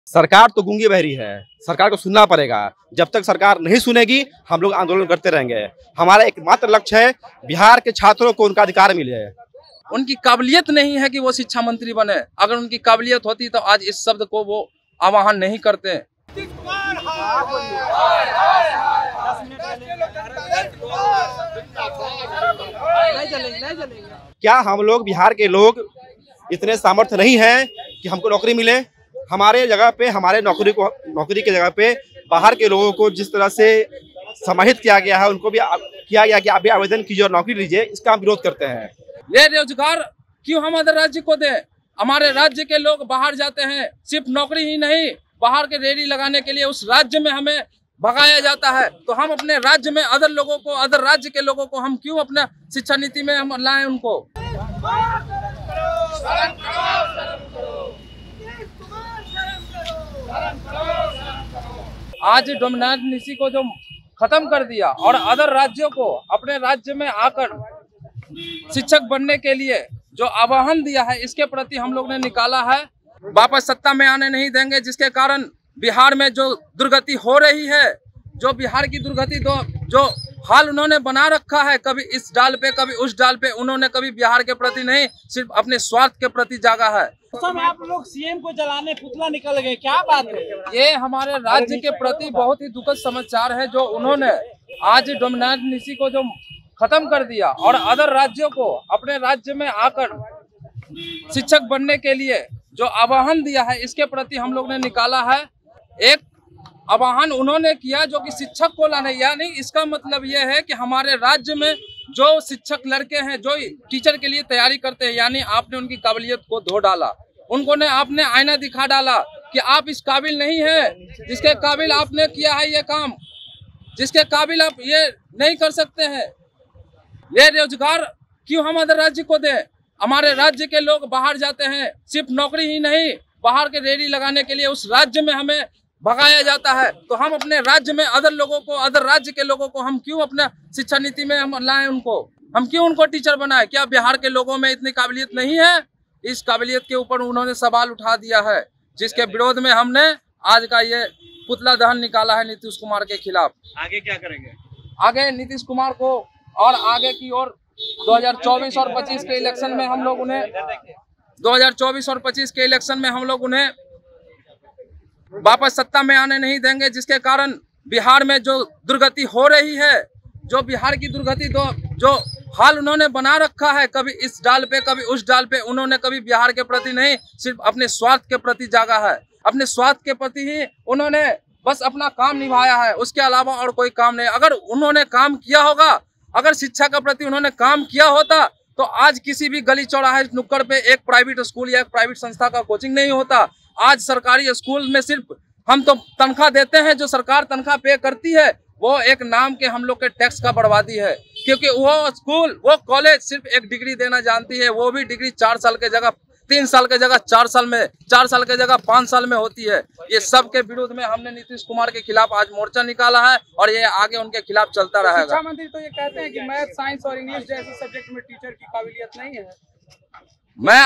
सरकार तो गूंगी बहरी है, सरकार को सुनना पड़ेगा। जब तक सरकार नहीं सुनेगी हम लोग आंदोलन करते रहेंगे। हमारा एकमात्र लक्ष्य है बिहार के छात्रों को उनका अधिकार मिले। उनकी काबिलियत नहीं है कि वो शिक्षा मंत्री बने। अगर उनकी काबिलियत होती तो आज इस शब्द को वो आह्वान नहीं करते। क्या हम लोग बिहार के लोग इतने सामर्थ्य नहीं हैं कि हमको नौकरी मिले? हमारे जगह पे, हमारे नौकरी के जगह पे बाहर के लोगों को जिस तरह से समाहित किया गया है, उनको भी किया गया कि आप भी आवेदन कीजिए और नौकरी लीजिए, इसका हम विरोध करते हैं। ये रोजगार क्यों हम अदर राज्य को दें? हमारे राज्य के लोग बाहर जाते हैं, सिर्फ नौकरी ही नहीं, बाहर के रेडी लगाने के लिए उस राज्य में हमें भगाया जाता है। तो हम अपने राज्य में अदर राज्य के लोगों को हम क्यों अपना शिक्षा नीति में हम लाएं उनको? आज डोमिनेंसी को जो खत्म कर दिया और अदर राज्यों को अपने राज्य में आकर शिक्षक बनने के लिए जो आह्वान दिया है, इसके प्रति हम लोग ने निकाला है। वापस सत्ता में आने नहीं देंगे, जिसके कारण बिहार में जो दुर्गति हो रही है, जो बिहार की दुर्गति जो हाल उन्होंने बना रखा है, कभी इस डाल पे कभी उस डाल पे, उन्होंने कभी बिहार के प्रति नहीं, सिर्फ अपने स्वार्थ के प्रति जागा है। आप लोग सीएम को जलाने पुतला निकल गए, क्या बात है? ये हमारे राज्य के प्रति बहुत ही दुखद समाचार है, जो उन्होंने आज डोमिनेंसी को जो खत्म कर दिया और अदर राज्यों को अपने राज्य में आकर शिक्षक बनने के लिए जो आह्वान दिया है, इसके प्रति हम लोग ने निकाला है। एक आह्वान उन्होंने किया जो कि शिक्षक को लाने, यानी इसका मतलब यह है कि हमारे राज्य में जो शिक्षक लड़के हैं, जो टीचर के लिए तैयारी करते हैं, यानी आपने उनकी काबिलियत को धो डाला, आपने आईना दिखा डाला कि आप इस काबिल नहीं है जिसके काबिल आपने किया है ये काम, जिसके काबिल आप ये नहीं कर सकते हैं। ये रोजगार क्यों हम अदर राज्य को दें? हमारे राज्य के लोग बाहर जाते हैं, सिर्फ नौकरी ही नहीं, बाहर के रेडी लगाने के लिए उस राज्य में हमें भगाया जाता है। तो हम अपने राज्य में अदर राज्य के लोगों को हम क्यों अपना शिक्षा नीति में हम लाएं उनको? हम क्यों उनको टीचर बनाए? क्या बिहार के लोगों में इतनी काबिलियत नहीं है? इस काबिलियत के ऊपर उन्होंने सवाल उठा दिया है, जिसके विरोध में हमने आज का ये पुतला दहन निकाला है नीतीश कुमार के खिलाफ। आगे क्या करेंगे? आगे नीतीश कुमार को और आगे की ओर 2024 और 25 के इलेक्शन में हम लोग उन्हें 2024 और 25 के इलेक्शन में हम लोग उन्हें वापस सत्ता में आने नहीं देंगे, जिसके कारण बिहार में जो दुर्गति हो रही है, जो बिहार की दुर्गति जो हाल उन्होंने बना रखा है, कभी इस डाल पे कभी उस डाल पे, उन्होंने कभी बिहार के प्रति नहीं, सिर्फ अपने स्वार्थ के प्रति जागा है। अपने स्वार्थ के प्रति ही उन्होंने बस अपना काम निभाया है, उसके अलावा और कोई काम नहीं। अगर उन्होंने काम किया होगा, अगर शिक्षा के प्रति उन्होंने काम किया होता, तो आज किसी भी गली चौराहे नुक्कड़ पे एक प्राइवेट स्कूल या एक प्राइवेट संस्था का कोचिंग नहीं होता। आज सरकारी स्कूल में सिर्फ हम तो तनख्वाह देते हैं, जो सरकार तनख्वाह पे करती है वो एक नाम के हम लोग के टैक्स का बर्बादी है, क्योंकि वो स्कूल वो कॉलेज सिर्फ एक डिग्री देना जानती है, वो भी डिग्री 4 साल के जगह 3 साल के जगह 4 साल में, 4 साल के जगह 5 साल में होती है। ये सब के विरोध में हमने नीतीश कुमार के खिलाफ आज मोर्चा निकाला है और ये आगे उनके खिलाफ चलता रहेगा। शिक्षा मंत्री तो ये कहते हैं कि मैथ, साइंस और इंग्लिश जैसे सब्जेक्ट में टीचर की काबिलियत नहीं है। मैं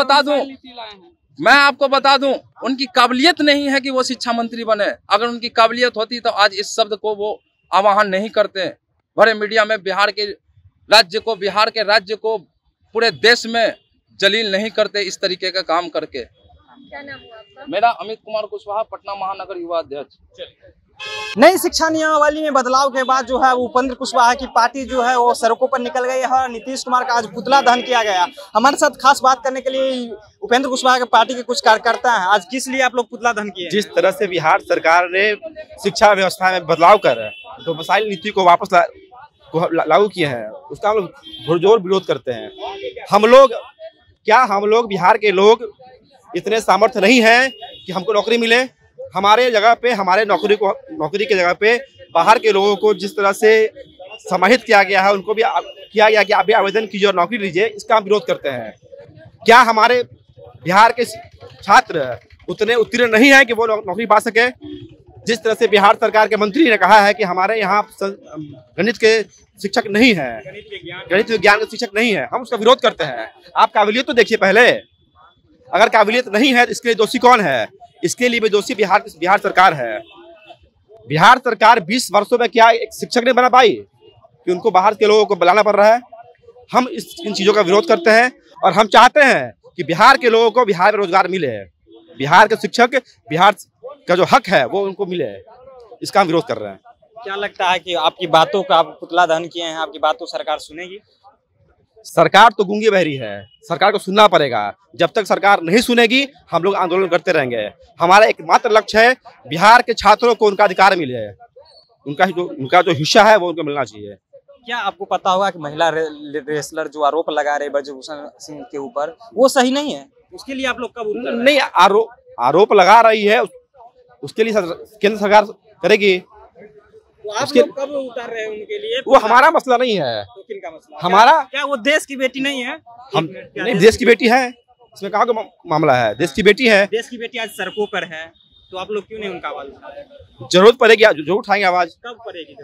आपको बता दूं, उनकी काबिलियत नहीं है कि वो शिक्षा मंत्री बने। अगर उनकी काबिलियत होती तो आज इस शब्द को वो आह्वान नहीं करते। बड़े मीडिया में बिहार के राज्य को पूरे देश में जलील नहीं करते इस तरीके का काम करके। क्या नाम हुआ आपका? मेरा अमित कुमार कुशवाहा, पटना महानगर युवा अध्यक्ष। नई शिक्षा नियमावली में बदलाव के बाद जो है उपेंद्र कुशवाहा की पार्टी जो है वो सड़कों पर निकल गई है और नीतीश कुमार का आज पुतला दहन किया गया। हमारे साथ खास बात करने के लिए उपेंद्र कुशवाहा की पार्टी के कुछ कार्यकर्ता हैं। आज किस लिए आप लोग पुतला दहन किए? जिस तरह से बिहार सरकार ने शिक्षा व्यवस्था में बदलाव कर डोमिसाइल नीति को वापस लागू किए हैं, उसका हम लोग पुरजोर विरोध करते हैं। हम लोग बिहार के लोग इतने सामर्थ्य नहीं हैं कि हमको नौकरी मिले? हमारे जगह पे, हमारे नौकरी के जगह पे बाहर के लोगों को जिस तरह से समाहित किया गया है, उनको भी किया गया कि आप भी आवेदन कीजिए और नौकरी लीजिए, इसका हम विरोध करते हैं। क्या हमारे बिहार के छात्र उतने उत्तीर्ण नहीं है कि वो नौकरी पा सके? जिस तरह से बिहार सरकार के मंत्री ने कहा है कि हमारे यहाँ गणित के शिक्षक नहीं है, गणित विज्ञान के शिक्षक नहीं है, हम उसका विरोध करते हैं। आप काबिलियत तो देखिए पहले, अगर काबिलियत नहीं है तो इसके लिए दोषी कौन है? इसके लिए भी दोषी बिहार सरकार है। बिहार सरकार 20 वर्षों में क्या एक शिक्षक नहीं बना पाई कि उनको बाहर के लोगों को बुलाना पड़ रहा है। हम इन चीज़ों का विरोध करते हैं और हम चाहते हैं कि बिहार के लोगों को बिहार में रोजगार मिले, बिहार के शिक्षक, बिहार का जो हक है वो उनको मिले, इसका हम विरोध कर रहे हैं। क्या लगता है कि आपकी बातों का आप पुतला दहन किए हैं, आपकी बातों सरकार सुनेगी? सरकार तो गूंगी बहरी है, सरकार को सुनना पड़ेगा। जब तक सरकार नहीं सुनेगी हम लोग आंदोलन करते रहेंगे। हमारा एकमात्र लक्ष्य है बिहार के छात्रों को उनका अधिकार मिले, उनका जो हिस्सा है वो उनको मिलना चाहिए। क्या आपको पता होगा कि महिला रेसलर जो आरोप लगा रहे ब्रजभूषण सिंह के ऊपर वो सही नहीं है? उसके लिए आप लोग कब उत्तर नहीं, आरोप लगा रही है, उसके लिए केंद्र सरकार करेगी। तो आप लोग कब उतार रहे हैं उनके लिए? वो हमारा मसला नहीं है। तो किनका मसला? हमारा क्या वो देश की बेटी नहीं है? हम नहीं, देश की बेटी है, इसमें कहाँ का मामला है? देश की बेटी है। देश की बेटी आज सड़कों पर है, तो आप लोग क्यों नहीं उनका आवाज उठा रहे? जरूरत पड़ेगी जरूर उठाएंगे आवाज। कब पड़ेगी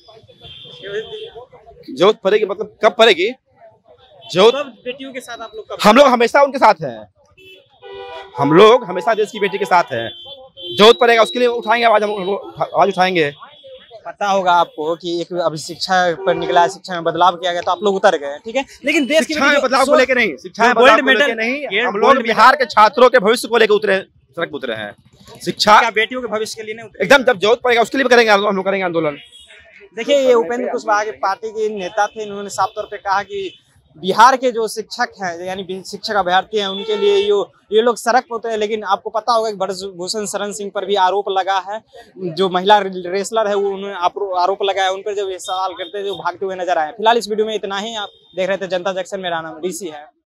जरूरत पड़ेगी मतलब कब पड़ेगी? जरूरत बेटियों के साथ आप लोग कब? हम लोग हमेशा उनके साथ हैं, हम लोग हमेशा देश की बेटी के साथ हैं। जरूरत पड़ेगा उसके लिए उठाएंगे आवाज, हम आवाज उठाएंगे। पता होगा आपको कि एक अभी शिक्षा पर निकला है, शिक्षा में बदलाव किया गया तो आप लोग उतर गए, ठीक है। लेकिन देश की बदलाव को लेकर नहीं, शिक्षा में गोल्ड बदलाव को लेकर मेडल नहीं, हम लोग बिहार के छात्रों के भविष्य को लेकर सड़क पर उतरे हैं। शिक्षा क्या बेटियों के भविष्य के लिए नहीं उतरे? एकदम, जब जरूरत पड़ेगा उसके लिए भी करेंगे, हम लोग करेंगे आंदोलन। देखिए, ये उपेंद्र कुशवाहा के पार्टी के नेता थे, इन्होंने साफ तौर पे कहा कि बिहार के जो शिक्षक हैं यानी शिक्षक अभ्यर्थी हैं उनके लिए ये लोग सड़क पर उतरे। लेकिन आपको पता होगा कि ब्रजभूषण शरण सिंह पर भी आरोप लगा है, जो महिला रेसलर है वो उन्होंने आरोप लगाया, उन पर जब ये सवाल करते जो भागते हुए नजर आए। फिलहाल इस वीडियो में इतना ही। आप देख रहे थे जनता जंक्शन, मेरा नाम ऋषि है।